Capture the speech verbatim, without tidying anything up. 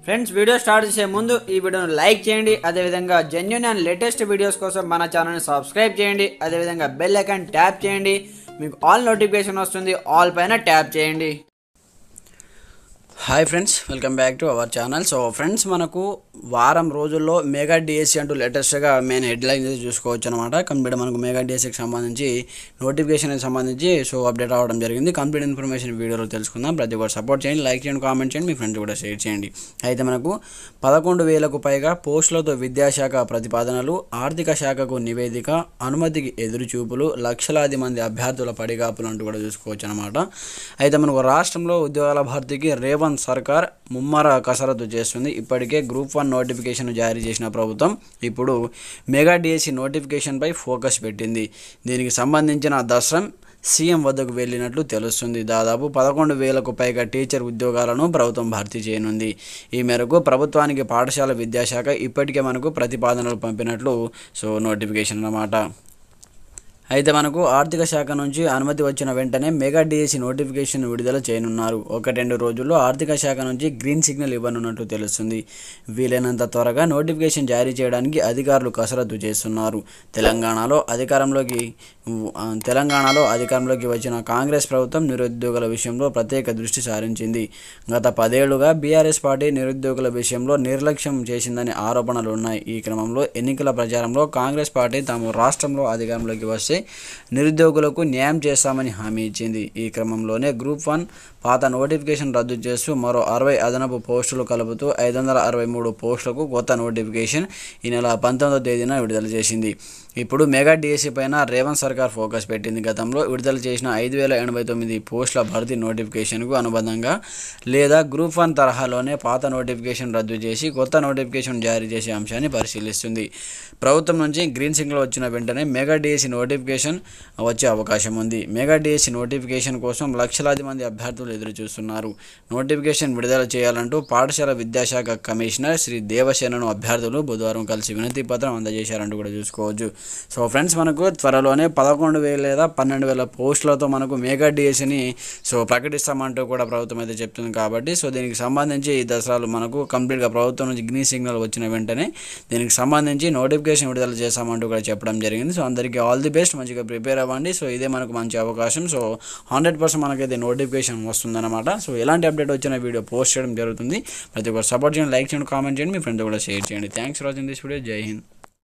Friends video start చేసే ముందు ఈ వీడియోను లైక్ చేయండి. అదేవిధంగా జెన్యూన్ అండ్ లేటెస్ట్ వీడియోస్ కోసం మన ఛానల్ని సబ్స్క్రైబ్ చేయండి. అదేవిధంగా బెల్ ఐకాన్ ట్యాప్ చేయండి. మీకు ఆల్ నోటిఫికేషన్ వస్తుంది. ఆల్ పైన ట్యాప్ చేయండి. Hi friends, welcome back to our channel. So friends, మనకు వారం రోజుల్లో మెగా డిఎస్సి అంటూ లేటెస్ట్గా మెయిన్ హెడ్లైన్ చూసుకోవచ్చు అనమాట. కంప్లీట్ మనకు మెగా డిఎస్సికి సంబంధించి నోటిఫికేషన్కి సంబంధించి సో అప్డేట్ అవ్వడం జరిగింది. కంప్లీట్ ఇన్ఫర్మేషన్ వీడియోలో తెలుసుకుందాం. ప్రతి ఒక్కరు సపోర్ట్ చేయండి, లైక్ చేయండి, కామెంట్ చేయండి, మీ ఫ్రెండ్స్ కూడా షేర్ చేయండి. అయితే మనకు పదకొండు వేలకు పైగా పోస్టులతో విద్యాశాఖ ప్రతిపాదనలు, ఆర్థిక శాఖకు నివేదిక, అనుమతికి ఎదురుచూపులు, లక్షలాది మంది అభ్యర్థుల పడిగాపులు అంటూ కూడా చూసుకోవచ్చు అనమాట. అయితే మనకు రాష్ట్రంలో ఉద్యోగాల భర్తీకి రేవంత్ సర్కార్ ముమ్మర కసరత్తు చేస్తుంది. ఇప్పటికే గ్రూప్ వన్ నోటిఫికేషన్ జారీ చేసిన ప్రభుత్వం ఇప్పుడు మెగా డిఎస్సి నోటిఫికేషన్పై ఫోకస్ పెట్టింది. దీనికి సంబంధించిన దసరం సీఎం వద్దకు వెళ్ళినట్లు తెలుస్తుంది. దాదాపు పదకొండు వేలకు పైగా టీచర్ ఉద్యోగాలను ప్రభుత్వం భర్తీ చేయనుంది. ఈ మేరకు ప్రభుత్వానికి పాఠశాల విద్యాశాఖ ఇప్పటికే మనకు ప్రతిపాదనలు పంపినట్లు సో నోటిఫికేషన్ అన్నమాట. అయితే మనకు ఆర్థిక శాఖ నుంచి అనుమతి వచ్చిన వెంటనే మెగా డిఎస్సి నోటిఫికేషన్ విడుదల చేయనున్నారు. ఒక రెండు రోజుల్లో ఆర్థిక శాఖ నుంచి గ్రీన్ సిగ్నల్ ఇవ్వనున్నట్టు తెలుస్తుంది. వీలైనంత త్వరగా నోటిఫికేషన్ జారీ చేయడానికి అధికారులు కసరత్తు చేస్తున్నారు. తెలంగాణలో అధికారంలోకి తెలంగాణలో అధికారంలోకి వచ్చిన కాంగ్రెస్ ప్రభుత్వం నిరుద్యోగుల విషయంలో ప్రత్యేక దృష్టి సారించింది. గత పదేళ్లుగా బీఆర్ఎస్ పార్టీ నిరుద్యోగుల విషయంలో నిర్లక్ష్యం చేసిందని ఆరోపణలు ఉన్నాయి. ఈ క్రమంలో ఎన్నికల ప్రచారంలో కాంగ్రెస్ పార్టీ తాము రాష్ట్రంలో అధికారంలోకి వస్తే నిరుద్యోగులకు న్యాయం చేస్తామని హామీ ఇచ్చింది. ఈ క్రమంలోనే గ్రూప్ వన్ పాత నోటిఫికేషన్ రద్దు చేస్తూ మరో అరవై అదనపు పోస్టులు కలుపుతూ ఐదు వందల అరవై మూడు పోస్టులకు కొత్త నోటిఫికేషన్ ఈ నెల పంతొమ్మిదవ తేదీన విడుదల చేసింది. ఇప్పుడు మెగా డిఎస్సి పైన రేవంత్ సర్కార్ ఫోకస్ పెట్టింది. గతంలో విడుదల చేసిన ఐదు వేల ఎనభై తొమ్మిది పోస్టుల భర్తీ నోటిఫికేషన్కు అనుబంధంగా లేదా గ్రూప్ వన్ తరహాలోనే పాత నోటిఫికేషన్ రద్దు చేసి కొత్త నోటిఫికేషన్ జారీ చేసే అంశాన్ని పరిశీలిస్తుంది. ప్రభుత్వం నుంచి గ్రీన్ సిగ్నల్ వచ్చిన వెంటనే మెగా డిఎస్సి నోటిఫికేషన్ వచ్చే అవకాశం ఉంది. మెగా డిఎస్సి నోటిఫికేషన్ కోసం లక్షలాది మంది అభ్యర్థులు ఎదురు చూస్తున్నారు. నోటిఫికేషన్ విడుదల చేయాలంటూ పాఠశాల విద్యాశాఖ కమిషనర్ శ్రీ దేవసేనను అభ్యర్థులు బుధవారం కలిసి వినతి పత్రం అందజేశారంటూ కూడా చూసుకోవచ్చు. సో ఫ్రెండ్స్, మనకు త్వరలోనే పదకొండు వేల లేదా పన్నెండు వేల పోస్టులతో మనకు మెగా డిఎస్సిని సో ప్రకటిస్తామంటూ కూడా ప్రభుత్వం అయితే చెప్తుంది. కాబట్టి సో దీనికి సంబంధించి ఈ దసరాలు మనకు కంప్లీట్గా ప్రభుత్వం నుంచి గ్రీన్ సిగ్నల్ వచ్చిన వెంటనే దీనికి సంబంధించి నోటిఫికేషన్ విడుదల చేస్తామంటూ కూడా చెప్పడం జరిగింది. సో అందరికీ ఆల్ ది బెస్ట్, మంచిగా ప్రిపేర్ అవ్వండి. సో ఇదే మనకు మంచి అవకాశం. సో హండ్రెడ్ పర్సెంట్ మనకైతే నోటిఫికేషన్ వస్తుందన్నమాట. సో ఎలాంటి అప్డేట్ వచ్చిన వీడియో పోస్ట్ చేయడం జరుగుతుంది. ప్రతి ఒక్కరు సపోర్ట్ చేయండి, లైక్ చేయండి, కామెంట్ చేయండి, మీ ఫ్రెండ్తో కూడా షేర్ చేయండి. Thanks for watching this video. జై హింద్.